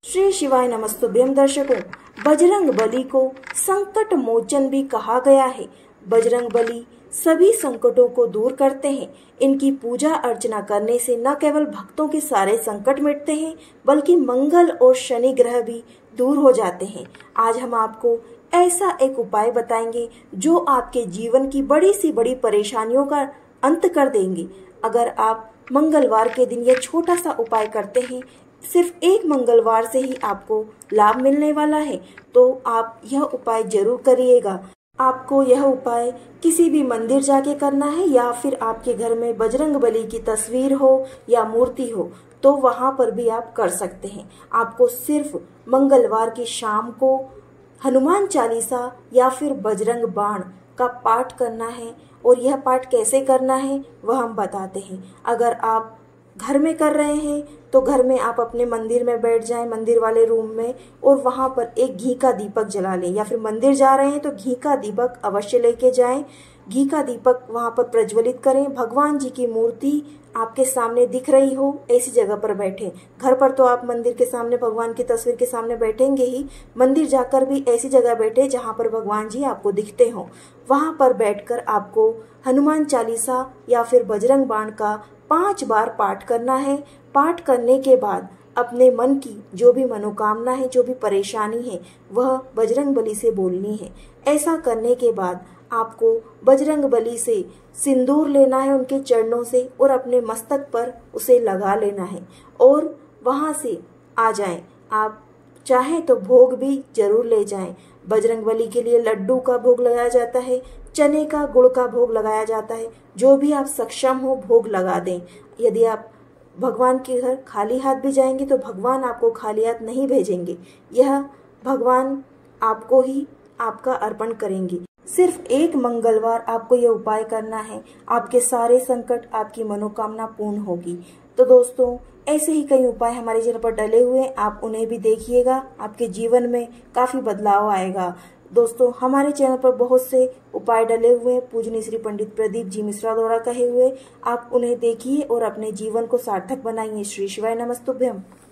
श्री शिवाय नमस्तुभ्यम दर्शकों, बजरंग बली को संकट मोचन भी कहा गया है। बजरंग बली सभी संकटों को दूर करते हैं। इनकी पूजा अर्चना करने से न केवल भक्तों के सारे संकट मिटते हैं, बल्कि मंगल और शनि ग्रह भी दूर हो जाते हैं। आज हम आपको ऐसा एक उपाय बताएंगे जो आपके जीवन की बड़ी से बड़ी परेशानियों का अंत कर देंगे। अगर आप मंगलवार के दिन यह छोटा सा उपाय करते हैं, सिर्फ एक मंगलवार से ही आपको लाभ मिलने वाला है, तो आप यह उपाय जरूर करिएगा। आपको यह उपाय किसी भी मंदिर जाके करना है या फिर आपके घर में बजरंग बली की तस्वीर हो या मूर्ति हो तो वहां पर भी आप कर सकते हैं। आपको सिर्फ मंगलवार की शाम को हनुमान चालीसा या फिर बजरंग बाण का पाठ करना है। और यह पाठ कैसे करना है वह हम बताते हैं। अगर आप घर में कर रहे हैं तो घर में आप अपने मंदिर में बैठ जाएं, मंदिर वाले रूम में, और वहां पर एक घी का दीपक जला लें। या फिर मंदिर जा रहे हैं तो घी का दीपक अवश्य लेके जाएं। घी का दीपक वहां पर प्रज्वलित करें। भगवान जी की मूर्ति आपके सामने दिख रही हो ऐसी जगह पर बैठें। घर पर तो आप मंदिर के सामने भगवान की तस्वीर के सामने बैठेंगे ही, मंदिर जाकर भी ऐसी जगह बैठे जहां पर भगवान जी आपको दिखते हो। वहां पर बैठकर आपको हनुमान चालीसा या फिर बजरंग बाण का 5 बार पाठ करना है। पाठ करने के बाद अपने मन की जो भी मनोकामना है, जो भी परेशानी है, वह बजरंग बली से बोलनी है। ऐसा करने के बाद आपको बजरंग बली से सिंदूर लेना है उनके चरणों से और अपने मस्तक पर उसे लगा लेना है और वहां से आ जाएं। आप चाहें तो भोग भी जरूर ले जाएं। बजरंग बली के लिए लड्डू का भोग लगाया जाता है, चने का गुड़ का भोग लगाया जाता है। जो भी आप सक्षम हो भोग लगा दें। यदि आप भगवान के घर खाली हाथ भी जाएंगे तो भगवान आपको खाली हाथ नहीं भेजेंगे। यह भगवान आपको ही आपका अर्पण करेंगे। सिर्फ एक मंगलवार आपको यह उपाय करना है, आपके सारे संकट, आपकी मनोकामना पूर्ण होगी। तो दोस्तों, ऐसे ही कई उपाय हमारे चैनल पर डले हुए हैं, आप उन्हें भी देखिएगा। आपके जीवन में काफी बदलाव आएगा। दोस्तों, हमारे चैनल पर बहुत से उपाय डले हुए हैं, पूजनीय श्री पंडित प्रदीप जी मिश्रा द्वारा कहे हुए। आप उन्हें देखिए और अपने जीवन को सार्थक बनाइए। श्री शिवाय नमस्तुभ्यम।